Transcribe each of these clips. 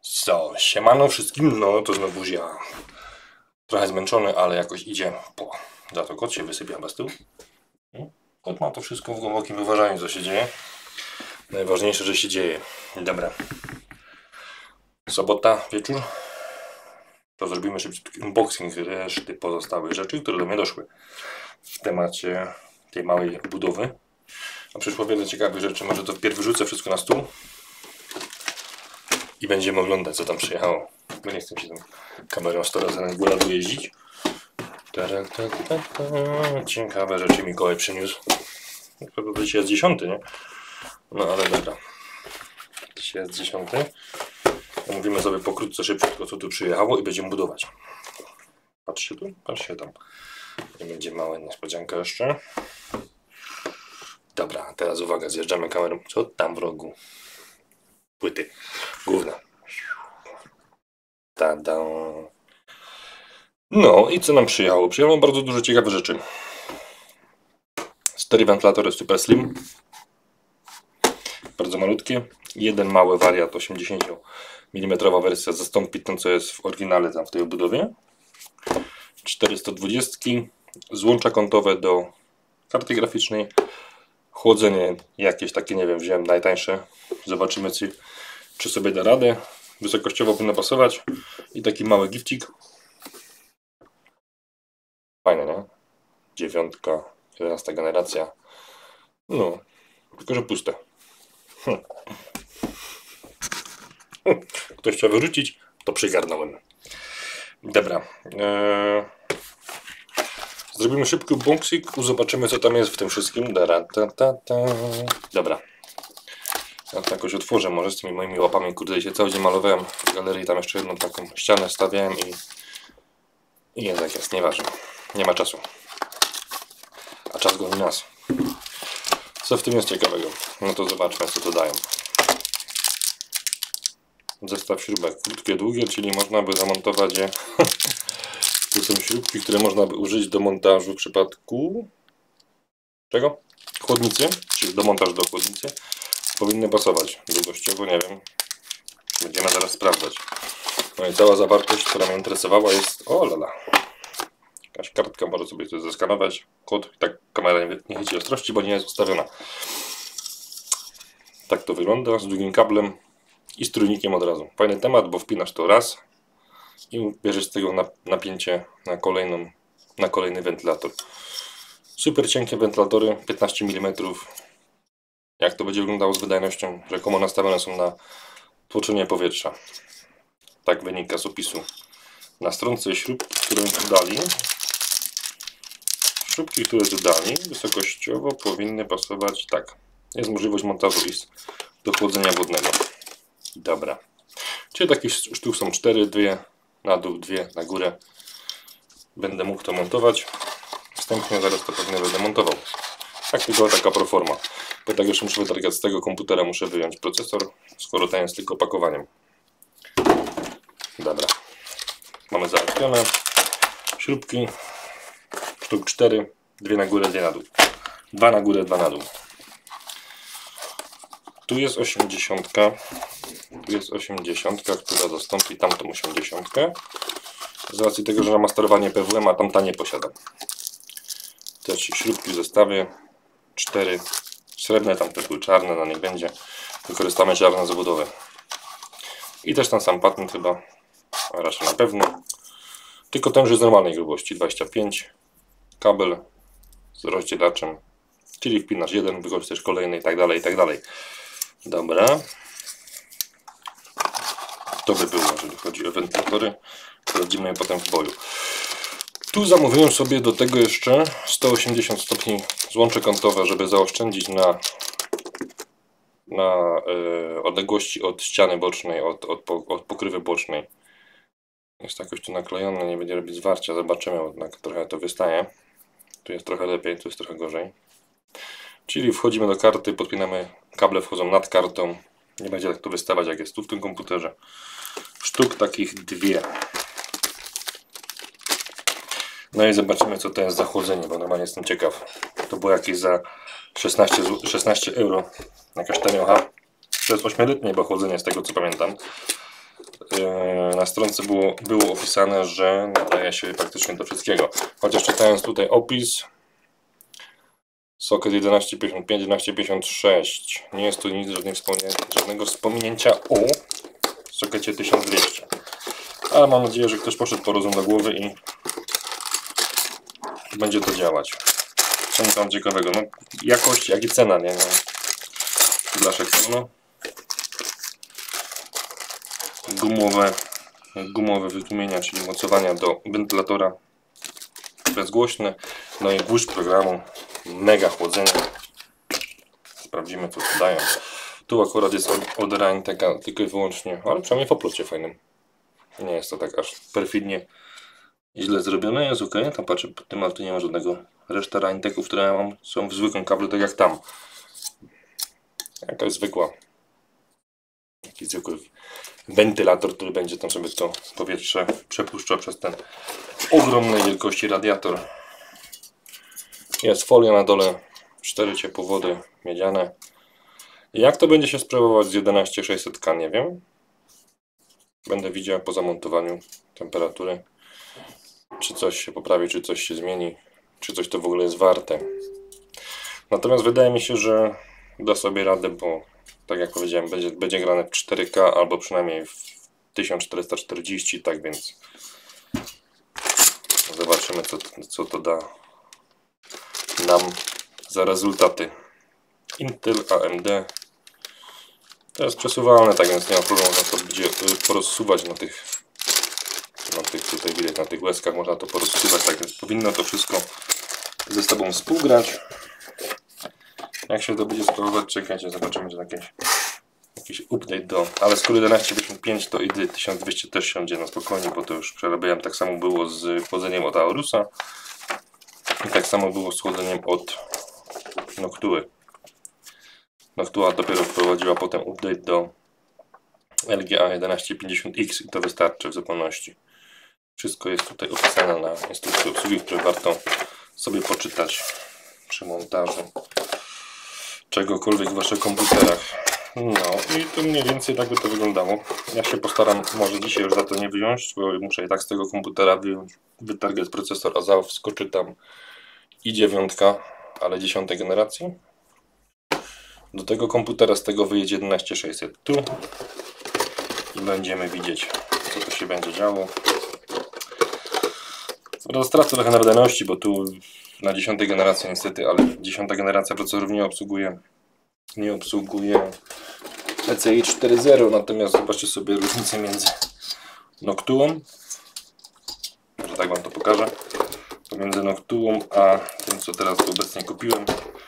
Co, siemano wszystkim, no to znowu ja. Trochę zmęczony, ale jakoś idzie. Za to kot się wysypia bez tyłu. Kot ma to wszystko w głębokim wyważaniu, co się dzieje. Najważniejsze, że się dzieje. Dobra. Sobota, wieczór. To zrobimy szybki unboxing reszty pozostałych rzeczy, które do mnie doszły w temacie tej małej budowy. A przyszło wiele ciekawych rzeczy. Może to wpierw wyrzucę wszystko na stół i będziemy oglądać, co tam przyjechało. Bo nie chcę się tą kamerą 100 razy na górę jeździć. Ciekawe rzeczy Mikołaj przyniósł. To dzisiaj jest 10, nie? No ale dobra. Dzisiaj jest 10. Omówimy sobie pokrótce szybko, co tu przyjechało i będziemy budować. Patrzcie tu, patrzcie tam. Nie będzie mała niespodzianka jeszcze. Dobra, teraz uwaga, zjeżdżamy kamerą. Co tam w rogu? Płyty główne. Tada. No i co nam przyjechało? Przyjechało bardzo dużo ciekawych rzeczy. 4 wentylatory Super Slim. Bardzo malutkie. Jeden mały wariat 80 mm wersja zastąpi to, co jest w oryginale tam w tej obudowie. 420. Złącza kątowe do karty graficznej. Chłodzenie jakieś takie, nie wiem, wziąłem najtańsze. Zobaczymy, czy sobie da radę. Wysokościowo powinno pasować. I taki mały gifcik. Fajne, nie? 9, 11 generacja. No, tylko że puste. Ktoś chciał wyrzucić, to przygarnąłem. Dobra. Zrobimy szybki unboxing, zobaczymy, co tam jest w tym wszystkim. Dobra. Ja to jakoś otworzę może z tymi moimi łapami. Kurde, się cały dzień malowałem w galerii. Tam jeszcze jedną taką ścianę stawiałem i jest jak jest, nieważne. Nie ma czasu. A czas goni nas. Co w tym jest ciekawego? No to zobaczmy, co to dają. Zestaw śrubek krótkie, długie, czyli można by zamontować je. To są śrubki, które można by użyć do montażu w przypadku czego? Chłodnicy, czyli do montażu do chłodnicy. Powinny pasować długościowo, nie wiem. Będziemy zaraz sprawdzać. No i cała zawartość, która mnie interesowała, jest... O lala. Jakaś kartka, może sobie to zeskanować. Kod, tak kamera nie chwyci ostrości, bo nie jest ustawiona. Tak to wygląda, z długim kablem i z trójnikiem od razu. Fajny temat, bo wpinasz to raz i bierzesz z tego napięcie na kolejny wentylator. Super cienkie wentylatory, 15 mm. Jak to będzie wyglądało z wydajnością? Rzekomo nastawione są na tłoczenie powietrza. Tak wynika z opisu na stronce. Śrubki, które tu dali. Śrubki, które tu dali, wysokościowo powinny pasować tak. Jest możliwość montażu i do chłodzenia wodnego. Dobra. Czyli takich sztuk są 4, 2 na dół, 2 na górę. Będę mógł to montować. Wstępnie zaraz to pewnie będę montował. Tak, tylko taka proforma. Bo tak już muszę wytargać z tego komputera, muszę wyjąć procesor, skoro ten jest tylko opakowaniem. Dobra. Mamy załatwione. Śrubki. Sztuk 4. 2 na górę, 2 na dół. 2 na górę, 2 na dół. Tu jest 80. Tu jest 80, która zastąpi tamtą 80. Z racji tego, że na masterowanie PWM, a tamta nie posiada. Też śrubki w zestawie. 4 srebrne, tamte były czarne, no niech będzie. Wykorzystamy czarne zabudowy. I też ten sam patent chyba, a raczej na pewno. Tylko ten, że jest normalnej grubości, 25. Kabel z rozdzielaczem, czyli wpinasz jeden, wykorzystasz kolejny i tak dalej, i tak dalej. Dobra. To by było, jeżeli chodzi o wentylatory. Sprawdzimy je potem w boju. Tu zamówiłem sobie do tego jeszcze 180 stopni złącze kątowe, żeby zaoszczędzić na odległości od ściany bocznej, od pokrywy bocznej. Jest jakoś tu naklejone, nie będzie robić zwarcia, zobaczymy, jednak trochę to wystaje. Tu jest trochę lepiej, tu jest trochę gorzej. Czyli wchodzimy do karty, podpinamy, kable wchodzą nad kartą. Nie będzie tak to wystawać, jak jest tu w tym komputerze. Sztuk takich 2. No i zobaczymy, co to jest za chłodzenie, bo normalnie jestem ciekaw. To było jakieś za 16 euro. Jakaś taniocha. To jest 8-letnie chyba chłodzenie, z tego co pamiętam. na stronce było opisane, że nadaje się praktycznie do wszystkiego. Chociaż czytając tutaj opis, socket 1155, 1156, nie jest tu nic, żadnego wspomnienia o sokecie 1200. Ale mam nadzieję, że ktoś poszedł po rozum do głowy i będzie to działać. Co mi tam ciekawego? No, jakość, jak i cena, nie? No, blaszek pełno. Gumowe wytłumienia, czyli mocowania do wentylatora bezgłośne. No i gwóźdź programu. Mega chłodzenie. Sprawdzimy, co tu dają. Tu akurat jest od Rainteka tylko i wyłącznie, ale przynajmniej w oplocie fajnym. Nie jest to tak aż perfidnie źle zrobione. Jest ok. Tam patrzę, pod tym, ale tu nie ma żadnego. Reszta Rainteków, które ja mam, są w zwykłym kablu, tak jak tam. Jakaś zwykła. Jakiś zwykły wentylator, który będzie tam sobie to powietrze przepuszczał przez ten ogromnej wielkości radiator. Jest folia na dole, 4 ciepłowody miedziane. Jak to będzie się sprawować z 11600K, nie wiem. Będę widział po zamontowaniu temperatury, czy coś się poprawi, czy coś się zmieni, czy coś to w ogóle jest warte. Natomiast wydaje mi się, że da sobie radę, bo tak jak powiedziałem, będzie grane w 4K albo przynajmniej w 1440, tak więc zobaczymy, co to da nam za rezultaty. Intel, AMD. To jest przesuwalne, tak więc nie ma problemu, można to będzie porozsuwać na tych tutaj widać, na tych łezkach można to porozsuwać, tak więc powinno to wszystko ze sobą współgrać. Jak się to będzie sprawować, czekajcie, zobaczymy, że jakiś update do... Ale skoro 1155 to i 1200 też siądzie na spokojnie, bo to już przerabiałem. Tak samo było z chłodzeniem od Aurusa i tak samo było z chłodzeniem od Noctuły. Noctua dopiero wprowadziła potem update do LGA 1150X i to wystarczy w zupełności. Wszystko jest tutaj opisane na instrukcji obsługi, które warto sobie poczytać przy montażu czegokolwiek w waszych komputerach. No i to mniej więcej tak by to wyglądało. Ja się postaram może dzisiaj już za to nie wyjąć, bo muszę i tak z tego komputera wyjąć, wytargać procesor, a wskoczy tam i9, ale 10 generacji. Do tego komputera z tego wyjedzie 11600 tu i będziemy widzieć, co tu się będzie działo. Stracę trochę na wydajności, bo tu na 10 generacji niestety, ale 10 generacja procesorów nie obsługuje PCI 4.0, natomiast zobaczcie sobie różnicę między Noctuą, może tak wam to pokażę, pomiędzy Noctuą a tym, co teraz obecnie kupiłem.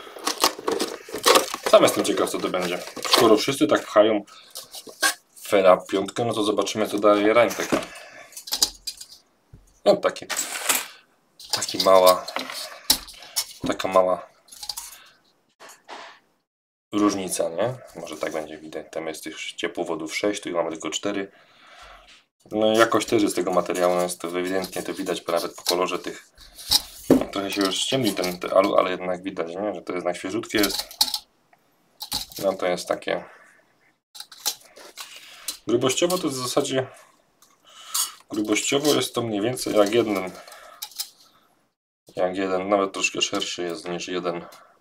Sam jestem ciekaw, co to będzie. Skoro wszyscy tak pchają Fera 5, no to zobaczymy, co daje Raintek. No taka mała różnica, nie? Może tak będzie widać. Tam jest tych ciepłowodów 6, tu mamy tylko 4. No jakość też jest tego materiału, no jest to ewidentnie to widać, bo nawet po kolorze tych. No, trochę się już ściemni ten alu, ale jednak widać, nie? Że to jednak świeżutkie jest. No to jest takie. Grubościowo to w zasadzie. Grubościowo jest to mniej więcej jak jeden, nawet troszkę szerszy jest niż jeden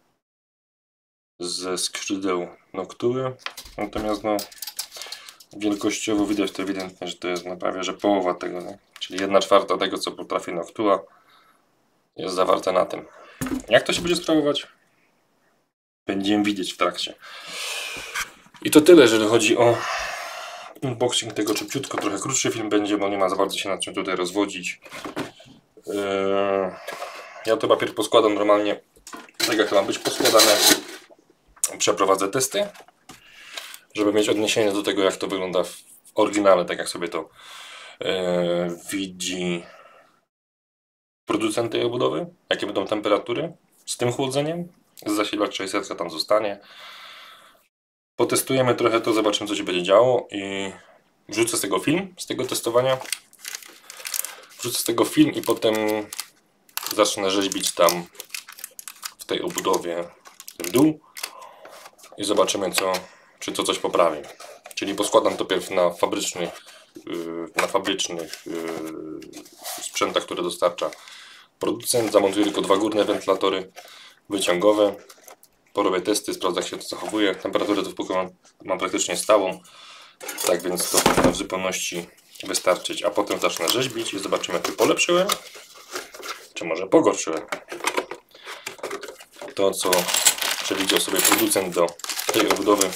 ze skrzydeł Noctuły. Natomiast no, wielkościowo widać to ewidentnie, że to jest prawie że połowa tego, nie? Czyli 1/4 tego, co potrafi Noctua, jest zawarte na tym. Jak to się będzie sprawować? Będziemy widzieć w trakcie. I to tyle, jeżeli chodzi o unboxing tego szybciutko. Trochę krótszy film będzie, bo nie ma za bardzo się nad czym tutaj rozwodzić. Ja to papier poskładam normalnie, tak jak to ma być poskładane. Przeprowadzę testy, żeby mieć odniesienie do tego, jak to wygląda w oryginale, tak jak sobie to widzi producent tej obudowy, jakie będą temperatury z tym chłodzeniem. Zasilacz 600 tam zostanie. Potestujemy trochę to, zobaczymy, co się będzie działo i wrzucę z tego film, z tego testowania. Wrzucę z tego film i potem zacznę rzeźbić tam w tej obudowie ten dół i zobaczymy, czy to coś poprawi. Czyli poskładam to pierw na fabryczny na fabrycznych sprzętach, które dostarcza producent. Zamontuję tylko 2 górne wentylatory wyciągowe. Porobię testy, sprawdzę, jak się to zachowuje. Temperaturę do wpływu mam praktycznie stałą, tak więc to powinno w zupełności wystarczyć. A potem zacznę rzeźbić i zobaczymy, czy polepszyłem, czy może pogorszyłem to, co przewidział sobie producent do tej obudowy,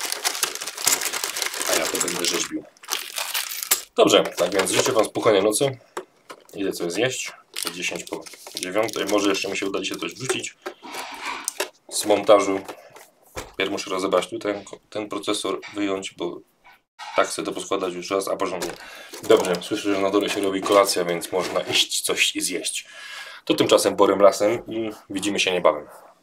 a ja to będę rzeźbił. Dobrze, tak więc życzę Wam spokojnej nocy. Idę coś zjeść. 10 po 9. Może jeszcze mi się uda dzisiaj coś wrzucić z montażu. Pierw muszę rozebrać tu ten procesor, wyjąć, bo tak chcę to poskładać już raz, a porządnie. Dobrze, słyszę, że na dole się robi kolacja, więc można iść coś i zjeść. To tymczasem borem lasem i widzimy się niebawem.